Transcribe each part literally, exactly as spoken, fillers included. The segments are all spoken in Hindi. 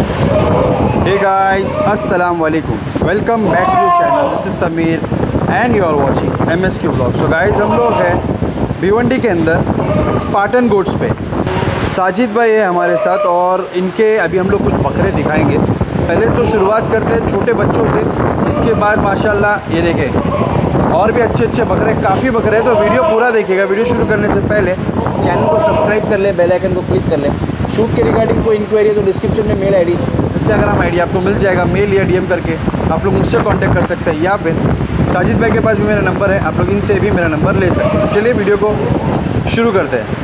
Hey guys, अस्सलाम वालेकुम, welcome back to channel. This is Sameer and you are watching M S Q blog. So guys, हम लोग हैं भिवंडी के अंदर स्पार्टन गोट्स पे। साजिद भाई है हमारे साथ और इनके अभी हम लोग कुछ बकरे दिखाएंगे। पहले तो शुरुआत करते हैं छोटे बच्चों से, इसके बाद माशाल्लाह ये देखें और भी अच्छे अच्छे बकरे, काफ़ी बकरे हैं। तो वीडियो पूरा देखिएगा। वीडियो शुरू करने से पहले चैनल को सब्सक्राइब कर ले, बेल आइकन को क्लिक कर ले। शूट के रिगार्डिंग कोई इंक्वायरी है तो डिस्क्रिप्शन में मेल आईडी, इंस्टाग्राम आईडी आपको मिल जाएगा। मेल या डीएम करके आप लोग मुझसे कांटेक्ट कर सकते हैं, या फिर साजिद भाई के पास भी मेरा नंबर है, आप लोग इनसे भी मेरा नंबर ले सकते हैं। चलिए वीडियो को शुरू करते हैं।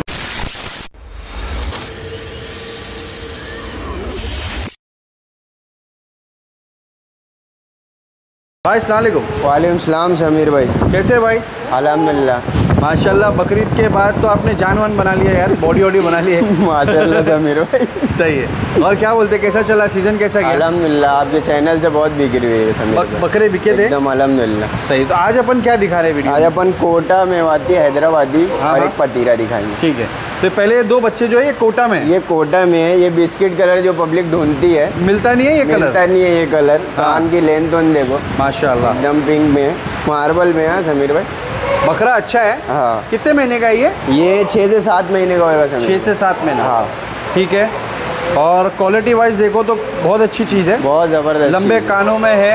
भाई अस्सलाम वालेकुम। वालेकुम सलाम समीर भाई, कैसे भाई? अल्हम्दुलिल्लाह माशाल्लाह। बकरीद के बाद तो आपने जान वान बना लिया यार, बॉडी वॉडी बना ली है। माशाल्लाह समीर भाई। सही है। और क्या बोलते, कैसा चला सीज़न, कैसा गया? अल्हम्दुलिल्लाह, आपके चैनल से बहुत बिक्री हुई है समीर बक, बकरे बिके थे एकदम अल्हम्दुलिल्लाह। सही। तो आज अपन क्या दिखा रहे हैं वीडियो? आज अपन कोटा मेवाती हैदराबादी हाँ, और हाँ। एक पतीरा दिखाएंगे। ठीक है। तो पहले दो बच्चे जो है ये कोटा में है। ये कोटा में है। ये बिस्किट कलर जो पब्लिक ढूंढती है, मिलता नहीं है ये कलर। मिलता नहीं है ये कलर। कान की लेंथ तो देखो माशाल्लाह, एकदम पिंक में, मार्बल में है समीर भाई। बकरा अच्छा है। हाँ, कितने महीने का है ये? ये छः से सात महीने का होगा समीर। छः से सात महीने। हाँ ठीक है। और क्वालिटी वाइज देखो तो बहुत अच्छी चीज़ है, बहुत ज़बरदस्त। लंबे कानों में है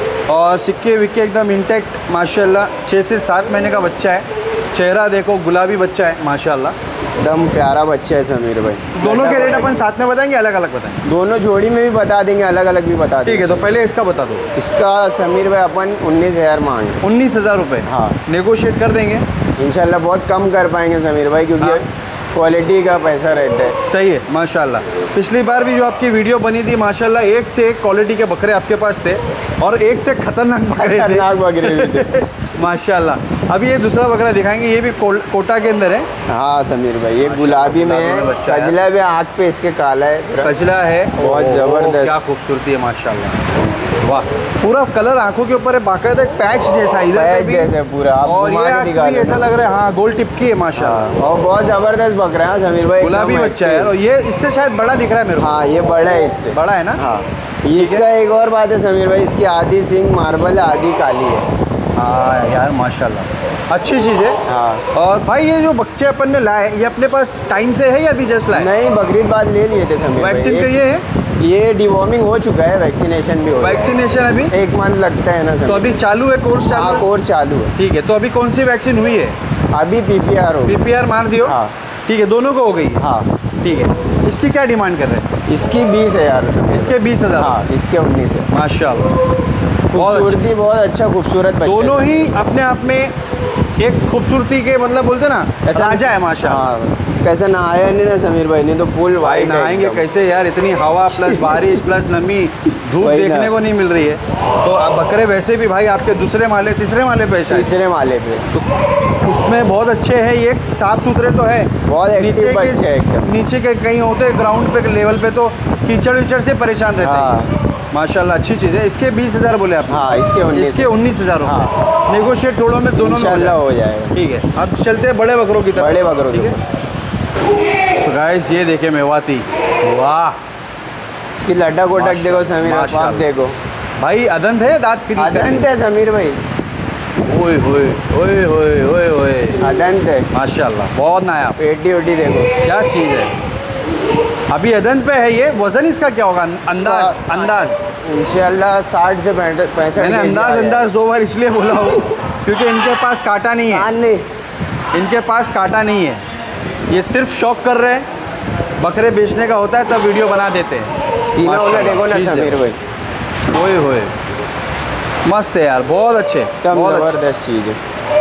और सिक्के विक्के एकदम इंटैक्ट माशाल्लाह। छः से सात महीने का बच्चा है। चेहरा देखो गुलाबी बच्चा है माशाल्लाह, एकदम प्यारा बच्चा है समीर भाई। दोनों के रेट अपन साथ में बताएंगे, अलग अलग बताएंगे? दोनों जोड़ी में भी बता देंगे, अलग अलग भी बता देंगे। ठीक है। तो पहले इसका बता दो। इसका समीर भाई अपन उन्नीस हज़ार मांगे। उन्नीस हज़ार रुपये। हाँ, नेगोशिएट कर देंगे इंशाल्लाह बहुत कम कर पाएंगे समीर भाई, क्योंकि हाँ। क्वालिटी का पैसा रहता है। सही है माशाल्लाह। पिछली बार भी जो आपकी वीडियो बनी थी माशाल्लाह, एक से एक क्वालिटी के बकरे आपके पास थे और एक से खतरनाक बकरे थे। खतरनाक बकरे भी थे माशाल्लाह। अभी ये दूसरा बकरा दिखाएंगे, ये भी को, कोटा के अंदर है। हाँ समीर भाई, ये गुलाबी में है, बच्चा है। कजला भी आँख पे इसके काला है पूरा। कजला है, बहुत ओह, जबरदस्त। क्या खूबसूरती है माशाल्लाह। वाह, पूरा कलर आंखों के ऊपर है, बाकायदा एक पैच जैसा इधर पे पैच भी। जैसा पूरा, आप और घुमा ये के आँख दिखा भी ऐसा लेना। लग रहा है हाँ गोल टिपकी है माशाल्लाह। हाँ, और बहुत ज़बरदस्त बकरा है समीर भाई, गुलाबी एकदम बच्चा है active। और ये इससे शायद बड़ा दिख रहा है मेरे को। हाँ, ये बड़ा है इससे। बड़ा है ना? हाँ। इसका एक और बात है समीर भाई, इसकी आधी सिंग मार्बल है, आधी काली है। हाँ यार माशाल्लाह, अच्छी चीज़ है। हाँ। और भाई ये जो बच्चे अपन ने लाए, ये अपने पास टाइम से है या अभी जस्ट लाए? नहीं, बकरीद बाद ले लिए थे समीर भाई। वैक्सीन का ये है? ये डिवॉर्मिंग हो चुका है, वैक्सीनेशन भी हो गया है। वैक्सीनेशन अभी एक मंथ लगता है ना सर। तो अभी चालू है, कोर्स चालू हाँ, है? कोर्स चालू है। ठीक है। तो अभी कौन सी वैक्सीन हुई है? अभी पीपीआर हो गई। पीपीआर मार दियो। हाँ। ठीक है, दोनों को हो गई है? हाँ, ठीक है। इसकी क्या डिमांड कर रहे हैं? इसकी बीस हज़ार सर। इसके बीस हज़ार हाँ, इसके उन्नीस है। माशाल्लाह। बहुत अच्छी। खूबसूरती बहुत अच्छा खूबसूरत बच्चा दोनों है ही अपने आप में एक खूबसूरती के मतलब बोलते ना राजा है माशाल्लाह। हाँ, कैसे नहाया नहीं ना समीर भाई, नहीं तो फुल भाई वाइट नहाएंगे कैसे यार, इतनी हवा प्लस बारिश प्लस नमी, धूप वही देखने ना। को नहीं मिल रही है। तो अब बकरे वैसे भी भाई आपके दूसरे माले तीसरे माले पे है शायद। तीसरे माले पे। तो उसमें बहुत अच्छे हैं, ये साफ सुथरे तो है, बहुत एक्टिव नीचे बच्चे है के एकदम। नीचे के कहीं होते हैं ग्राउंड पे लेवल पे तो कीचड़ विचड़ से परेशान रहते हैं। हाँ, माशाल्लाह अच्छी चीज़ है। इसके बीस हज़ार बोले आप? हाँ, इसके उन्नीस। इसके उन्नीस हज़ार हाँ। नेगोशिएट थोड़ों में दोनों में हो इंशाल्लाह जाए। हो जाएगा। ठीक है। अब चलते हैं बड़े बकरों की तरफ। बड़े बकरों ठीक के है। So guys, ये देखे मेवाती, वाह इसकी लटक वटक देखो समीर भाई, माशाल्लाह। पाप देखो। भाई अदंत है, दांत कितनी अदंत है समीर भाई, ओए होए ओए होए ओए होए अदंत है। माशाल्लाह, बहुत नायाब। पेटी वेटी देखो, क्या चीज़ है। अभी अदंत पे है ये, वजन इसका क्या होगा अंदाज? अंदाज इंशाल्लाह साठ से पैंसठ। मैंने अंदाज अंदाज दो बार इसलिए बोला हो क्योंकि इनके पास कांटा नहीं है, नहीं, इनके पास कांटा नहीं है। ये सिर्फ शौक कर रहे हैं, बकरे बेचने का होता है तब वीडियो बना देते हैं। सीना वाला देखो ना चीज़ समीर भाई, ओए होए मस्त है यार, बहुत अच्छे, एकदम बहुत अच्छे। जबरदस्त चीज़ है।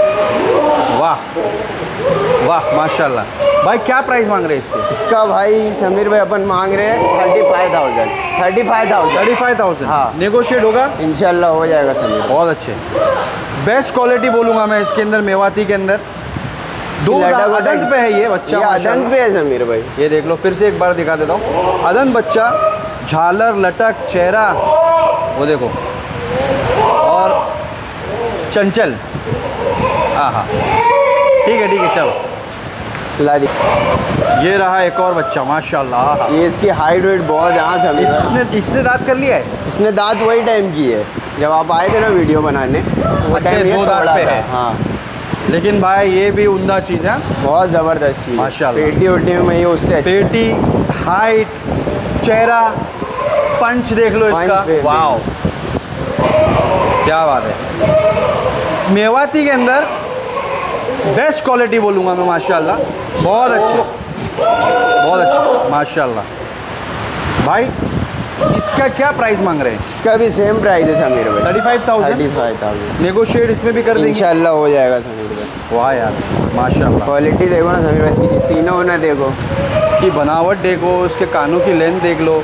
वाह वाह माशाल्लाह। भाई क्या प्राइस मांग रहे हैं इसके? इसका भाई समीर भाई अपन मांग रहे हैं thirty five thousand thirty five thousand thirty five thousand हाँ। नेगोशिएट होगा? इंशाल्लाह हो जाएगा समीर भाई। बहुत अच्छे, बेस्ट क्वालिटी बोलूँगा मैं इसके अंदर, मेवाती के अंदर। दो लटक वटक- अदंत पे है ये बच्चा, ये माशाल्लाह। अदंत पे है समीर भाई। ये देख लो, फिर से एक बार दिखा देता हूँ। अदंत बच्चा, झालर लटक चेहरा वो देखो, और चंचल। हाँ हाँ ठीक है ठीक है चलो। ला दी। ये रहा एक और बच्चा माशाल्लाह। ये इसकी हाइट वेट बहुत है। हाँ समीर भाई, इसने इसने दांत कर लिया है। इसने दांत वही टाइम की है जब आप आए थे ना वीडियो बनाने, वो अच्छे टाइम ये दो दांत तोड़ा पे था। है। हाँ लेकिन भाई ये भी उम्दा चीज़ है, बहुत ज़बरदस्त चीज़ है। माशाल्लाह। पेटी वेटी में ये उससे अच्छा है। पेटी, हाइट, चेहरा, पंच देख लो पंच इसका, देख लो। वाओ क्या बात है। मेवाती के अंदर बेस्ट क्वालिटी बोलूँगा मैं माशाल्लाह, बहुत अच्छे बहुत अच्छे माशाल्लाह। भाई इसका क्या प्राइस मांग रहे हैं? इसका भी सेम प्राइस है समीर भाई, thirty five thousand thirty five thousand negotiate इसमें भी कर देंगे इंशाल्लाह हो जाएगा समीर भाई। वाह यार माशाल्लाह। क्वालिटी देखो ना समीर भाई, सी- सीना होना देखो, इसकी बनावट देखो, उसके कानों की लेंथ देख लो,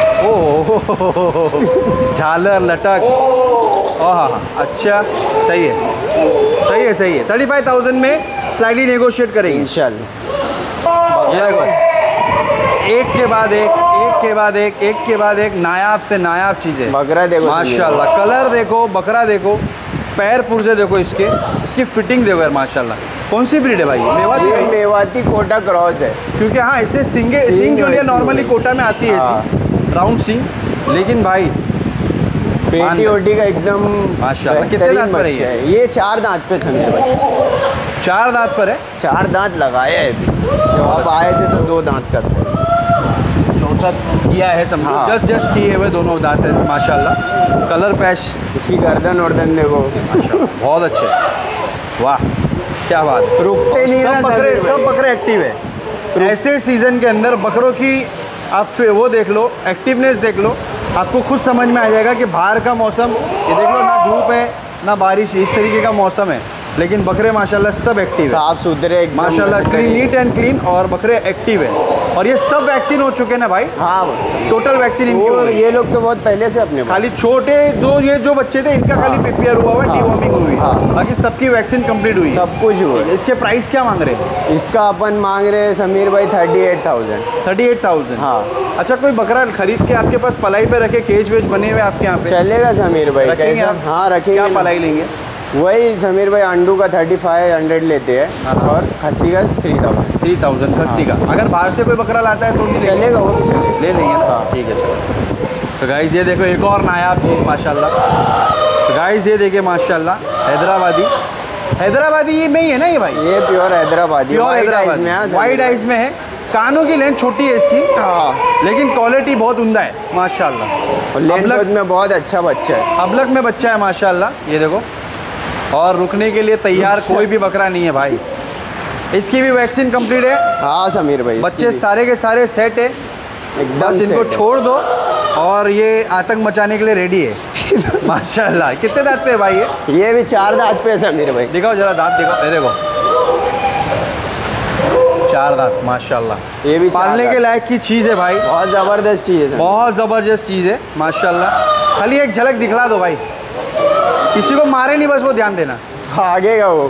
ओह झालर लटक, ओह हाँ हाँ अच्छा सही है सही है सही है। थर्टी फाइव थाउजेंड में स्लाइडली नेगोशिएट करेंगे इंशाल्लाह। ये देखो, एक के बाद एक एक के बाद एक एक के बाद एक नायाब से नायाब चीज़ें। बकरा देखो माशाल्लाह, कलर देखो, बकरा देखो, पैर पुर्जे देखो इसके, इसकी फिटिंग देखो यार माशाल्लाह। कौन सी ब्रीड है भाई? मेवाती ये है? मेवाती कोटा क्रॉस है। क्योंकि हाँ इसने सिंगे सींग सिंग जो लिया है, नॉर्मली सींग। कोटा में आती है हाँ। ऐसी राउंड सिंग, लेकिन भाई मान पेटी लो। ओटी का एकदम माशाल्लाह। कितने बेहतरीन दांत पर है बच्चा है। ये चार दांत पे समीर भाई, चार दांत पर है। चार दांत लगाया है अभी। जब आप आए थे तो दो दांत का था। चौथा किया है समझो, हाँ। जस्ट जस्ट किए हुए दोनों दांत हैं माशाल्लाह। कलर पैच इसकी गर्दन वर्दन देखो, बहुत अच्छे, वाह क्या बात है। रुकते नहीं सब ना बकरे समीर भाई। सब बकरे एक्टिव है। ऐसे सीजन के अंदर बकरों की आप फिर वो देख लो, एक्टिवनेस देख लो, आपको खुद समझ में आ जाएगा कि बाहर का मौसम, ये देख लो ना धूप है ना बारिश, इस तरीके का मौसम है, लेकिन बकरे माशाल्लाह सब एक्टिव है साफ सुथरे एकदम माशाल्लाह, क्लीन नीट एंड क्लीन, और बकरे एक्टिव है। और ये सब वैक्सीन हो चुके हैं ना भाई? हाँ टोटल वैक्सीन इनकी हो वो गई। ये लोग तो बहुत पहले से अपने पास। खाली छोटे दो ये जो बच्चे थे इनका खाली प्रिपेयर हुआ हुआ हाँ। डीवॉर्मिंग हुई है, हाँ। बाकी सबकी वैक्सीन कंप्लीट हुई है। सब कुछ हुआ है। इसके प्राइस क्या मांग रहे हैं? इसका अपन मांग रहे हैं समीर भाई thirty eight thousand. Thirty eight thousand हाँ। अच्छा, कोई बकरा खरीद के आपके पास पलाई पे रखे, केज वेज बने हुए आपके यहाँ पे चलेगा समीर भाई, रखेंगे कैसा? आप? हाँ रखेंगे क्या ना। पलाई लेंगे? वही समीर भाई अंडू का थर्टी फाइव हंड्रेड लेते हैं हाँ। और खस्सी का थ्री थाउजेंड। थ्री थाउजेंड खस्सी का। अगर बाहर से कोई बकरा लाता है तो भी लेंगे? चलेगा, वो भी चलेगा। ले लेंगे ना, हाँ। ठीक है चलो। सो गाइस ये देखो एक और नायाब चीज़ माशाल्लाह। सो गाइस ये देखिए माशाल्लाह, हैदराबादी हैदराबादी ये में ही है ना ये भाई? ये pure Hyderabadi pure white eyes में है। हैदराबादी वाइट आइज में है, कानों की लेंथ छोटी है इसकी, हाँ, लेकिन क्वालिटी बहुत उम्दा है माशाल्लाह। और लेंथ अबलक में बहुत अच्छा बच्चा है। अबलक में बच्चा है माशाल्लाह, ये देखो, और रुकने के लिए तैयार कोई भी बकरा नहीं है भाई। इसकी भी वैक्सीन कंप्लीट है, हाँ समीर भाई, इसकी बच्चे भी सारे के सारे सेट है, एकदम बस इनको set है। छोड़ दो और ये आतंक मचाने के लिए रेडी है माशाल्लाह। कितने दांत पे है भाई ये? ये भी चार दांत पे है समीर भाई। दिखाओ जरा दांत, दिखाओ, ये देखो चार दांत माशाल्लाह। ये भी चार पालने के दांत। लायक की चीज़ है भाई, बहुत ज़बरदस्त चीज़ है समीर। बहुत ज़बरदस्त चीज़ है माशाल्लाह। खाली एक झलक दिखला दो भाई, किसी को मारे नहीं, बस वो ध्यान देना। भागेगा वो।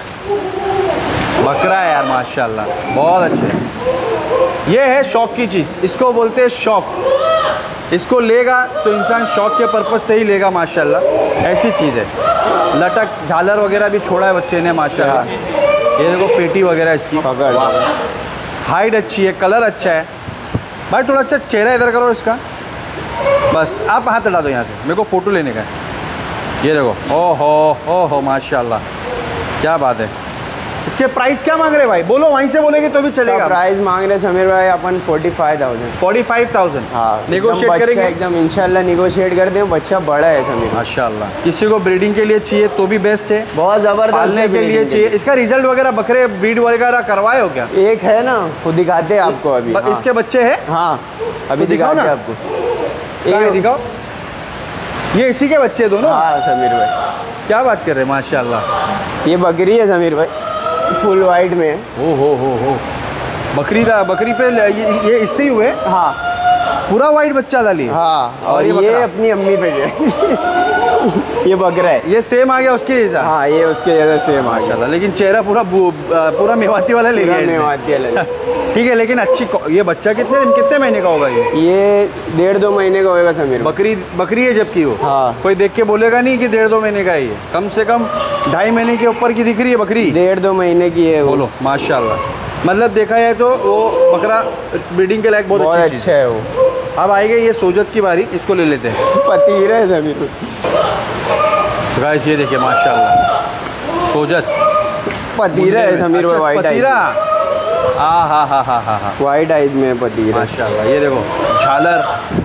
बकरा है यार माशाल्लाह, बहुत अच्छे। ये है शौक की चीज़, इसको बोलते हैं शौक। इसको लेगा तो इंसान शौक के पर्पज़ से ही लेगा माशाल्लाह, ऐसी चीज़ है। लटक झालर वगैरह भी छोड़ा है बच्चे ने माशाल्लाह। ये देखो पेटी वगैरह इसकी, पकड़। हाइट अच्छी है, कलर अच्छा है भाई। थोड़ा अच्छा चेहरा इधर करो इसका, बस आप हाथ हटा दो यहाँ से, मेरे को फ़ोटो लेने का है। ये देखो, ओहो ओहो माशाल्लाह, क्या बात है। इसके प्राइस क्या मांग रहे हैं भाई? बोलो, वहीं से बोलेंगे तो भी चलेगा। प्राइस मांग रहे समीर भाई अपन forty five thousand. Forty five thousand हाँ, नेगोशिएट एकदम करेंगे बच्चा एकदम इंशाल्लाह निगोशिएट कर दे। बच्चा बड़ा है समीर, माशाल्लाह। किसी को ब्रीडिंग के लिए चाहिए तो भी बेस्ट है, बहुत ज़बरदस्त पालने है के लिए breeding चाहिए। इसका रिजल्ट वगैरह बकरे ब्रीड वगैरह करवाए हो क्या? एक है ना, वो दिखाते हैं आपको अभी। ब- हाँ। इसके बच्चे हैं? हाँ अभी तो दिखाओ दिखाते हैं ना। आपको। कहाँ है? एक- दिखाओ, ये इसी के बच्चे दोनों? हाँ समीर भाई, क्या बात कर रहे हैं माशाल्लाह। ये बकरी है समीर भाई, फुल वाइट में है। ओ हो हो हो बकरी दा बकरी पे ल- ये, ये इससे ही हुए हाँ पूरा वाइट बच्चा डाली। हाँ, और, और ये ये बकरा? अपनी अम्मी पे है। ये बकरा है। ये सेम आ गया उसके जैसा हाँ ये उसके जैसा सेम आ गया। माशाल्लाह, लेकिन चेहरा पूरा बु- आ, पूरा मेवाती वाला ले लिया पूरा इसने। मेवाती वाला। ठीक है, लेकिन अच्छी क्वा- ये बच्चा कितने कितने महीने का होगा ये? ये डेढ़ दो महीने का होएगा समीर भाई। बकरी बकरी है जबकि वो, हाँ। कोई देख के बोलेगा नहीं कि डेढ़ दो महीने का है ये। कम से कम ढाई महीने के ऊपर की दिख रही है बकरी। डेढ़ दो महीने की है वो। बोलो माशाल्लाह। मतलब देखा जाए तो वो बकरा ब्रीडिंग के लायक बहुत, बहुत अच्छी अच्छा है वो। अब आएगा ये सोजत की बारी, इसको ले लेते हैं। पतीर है समीर। गाइस ये देखिए माशाल्लाह सोजत पतीरा है समीर भाई, वाइट आइज। हाँ हाँ हाँ हाँ हाँ हाँ वाइट आइज में पतीरा माशाल्लाह। ये देखो झालर,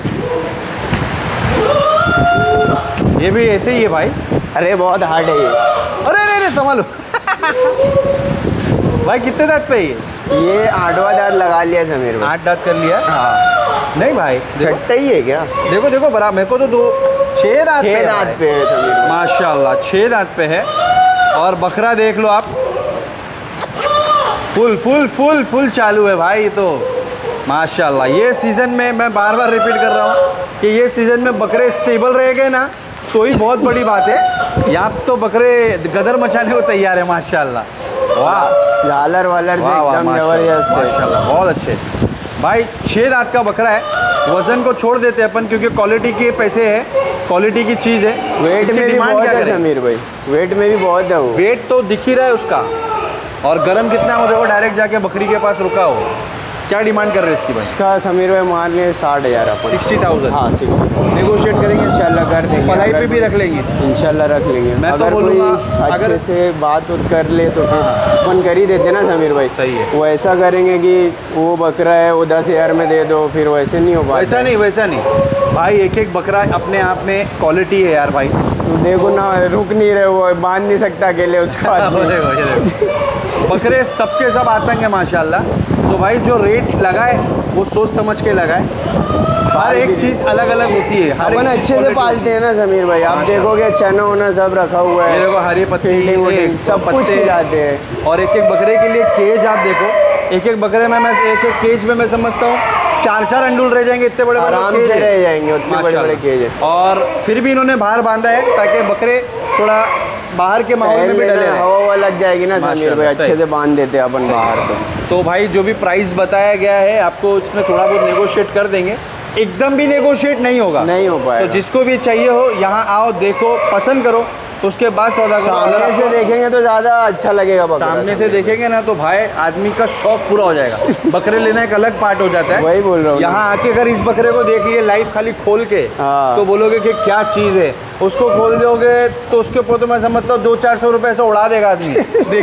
ये भी ऐसे ही है भाई। अरे बहुत हार्ड है ये। अरे अरे अरे संभालो भाई कितने दांत पे है ये? ये आठवां दांत लगा लिया समीर भाई। आठ दांत कर लिया? हाँ नहीं भाई छठा ही है क्या? देखो देखो बराबर, मेरे को तो दो छह दांत छह दांत पे है समीर भाई। माशाल्लाह छह दांत पे है। और बकरा देख लो आप, फुल फुल फुल फुल चालू है भाई। तो माशाल्लाह ये सीज़न में मैं बार बार रिपीट कर रहा हूँ कि ये सीज़न में बकरे स्टेबल रह गए ना तो ही बहुत बड़ी बात है। यहाँ तो बकरे गदर मचाने को तैयार है माशाल्लाह। वाह झालर वालर से वाह, वाह, एकदम माशाल्लाह, जबरदस्त है। माशाल्लाह बहुत अच्छे भाई। छः दांत का बकरा है। वज़न को छोड़ देते हैं अपन क्योंकि क्वालिटी के पैसे है, क्वालिटी की चीज़ है। वेट इसकी में भी डिमांड बहुत क्या है करें? समीर भाई, वेट में भी बहुत है वो। वेट तो दिख ही रहा है उसका। और गरम कितना हो, देखो डायरेक्ट जाके बकरी के पास रुका हो। क्या डिमांड कर रहे हैं इसकी भाई? इसका समीर भाई मान लिए साठ हज़ार अपन। सिक्सटी थाउजेंड हाँ सिक्सटी नेगोशिएट करेंगे इंशाल्लाह कर देंगे। पढ़ाई पे अगर भी रख लेंगे इंशाल्लाह रख लेंगे। मैं तो अगर कोई बोलूँगा, अच्छे अगर- से बात उत कर ले तो हाँ, हाँ। अपन कर ही देते ना समीर भाई। सही है। वो ऐसा करेंगे कि वो बकरा है वो दस हज़ार में दे दो, फिर वैसे नहीं हो पाता। वैसा नहीं वैसा नहीं भाई। एक एक बकरा अपने आप में क्वालिटी है यार भाई। तो देखो ना रुक नहीं रहे, वो बांध नहीं सकता अकेले उसको आदमी। देखो, ये देखो। बकरे सबके सब आतंक है माशाल्लाह। तो भाई जो रेट लगाए वो सोच समझ के लगाए। हर एक चीज़ अलग अलग होती है। हर अपन एक अच्छे से पालते हैं ना समीर भाई। आप माशाल्लाह। देखोगे चना वना सब रखा हुआ ये है, देखो हरी पत्ती, फील्डिंग वुल्डिंग एक सब कुछ पत्ते। खिलाते हैं। और एक एक बकरे के लिए केज आप देखो, एक एक बकरे में मैं एक एक केज में मैं समझता हूँ चार चार अंडुल रह जाएंगे, इतने बड़े बड़े आराम केज से है। रह जाएंगे, उतने बड़े माशाल्लाह। बड़े केज है। और फिर भी इन्होंने बाहर बांधा है ताकि बकरे थोड़ा बाहर के माहौल में भी डले रहें। हवा हवा लग जाएगी ना समीर भाई, माशाल्लाह, अच्छे सही। से बांध देते हैं अपन बाहर तो। तो भाई जो भी प्राइस बताया गया है आपको इसमें थोड़ा बहुत नेगोशिएट कर देंगे। एकदम भी नेगोशिएट नहीं होगा, नहीं हो पाएगा। तो जिसको भी चाहिए हो यहाँ आओ, देखो, पसंद करो, उसके बाद सौदा करो। अगर सामने से आपको देखेंगे तो ज़्यादा अच्छा लगेगा बकरा। सामने से देखेंगे ना तो भाई आदमी का शौक पूरा हो जाएगा। बकरे लेना एक अलग पार्ट हो जाता है। वही बोल रहा हूँ। यहाँ आके अगर इस बकरे को देख लिए लाइव खाली खोल के हाँ। तो बोलोगे कि क्या चीज़ है। उसको खोल दोगे तो उसके ऊपर तो मैं समझता हूँ दो चार सौ रुपये से उड़ा देगा आदमी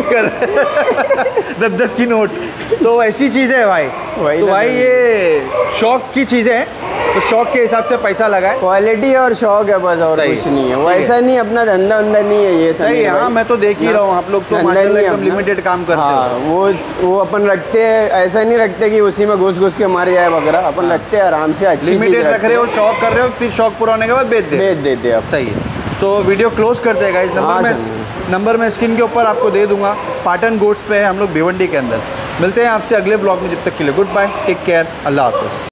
देखकर दस दस की नोट। तो ऐसी चीज़ है भाई। वही तो ना भाई ये शौक की चीज़ें हैं, तो शौक के हिसाब से पैसा लगाए। क्वालिटी और शौक है बस, और सही कुछ है। नहीं है। ठीक वैसा नहीं अपना धंधा वंदा नहीं है ये सही है। हाँ मैं तो देख ही रहा हूँ आप लोग तो माशाल्लाह एकदम लिमिटेड काम करते हाँ, हो। वो वो अपन रखते हैं, ऐसा नहीं रखते कि उसी में घुस घुस के मार जाए बकरा। अपन रखते हैं आराम से, अच्छी चीज लिमिटेड रख रखते रहे हो, हैं, शौक कर रहे हो, फिर शौक पूरा होने के बाद बेच दे बेच देते हैं अपन। सही है। सो वीडियो क्लोज करते हैं गाइस। हाँ, नंबर सही में नंबर मैं स्क्रीन के ऊपर आपको दे दूंगा। स्पार्टन गोट्स पे है हम लोग भिवंडी के अंदर। मिलते हैं आपसे अगले ब्लॉग में, जब तक के लिए गुड बाय, टेक केयर, अल्लाह हाफिज़।